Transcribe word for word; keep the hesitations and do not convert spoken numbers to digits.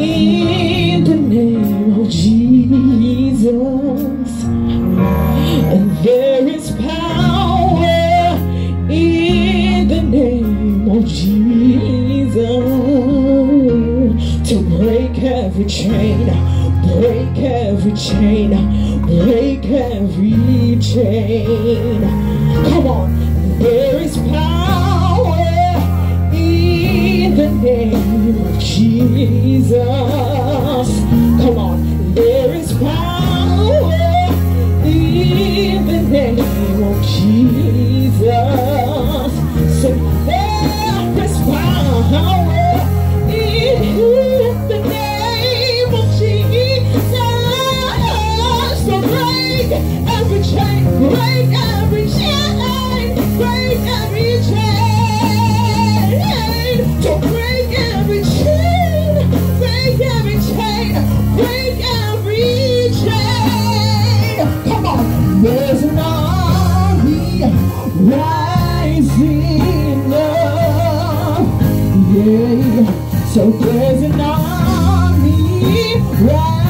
in the name of Jesus. And there is power in the name of Jesus to break every chain, break every chain, break every chain. Come on. There is power in the name of Jesus. Come on. There is power in the name of Jesus. Say, there is power in the name of Jesus. So break every chain, break every chain, break every chain. So break every chain, break every chain, break every chain. Come on, there's an army rising up. Yeah, so there's an army rising up.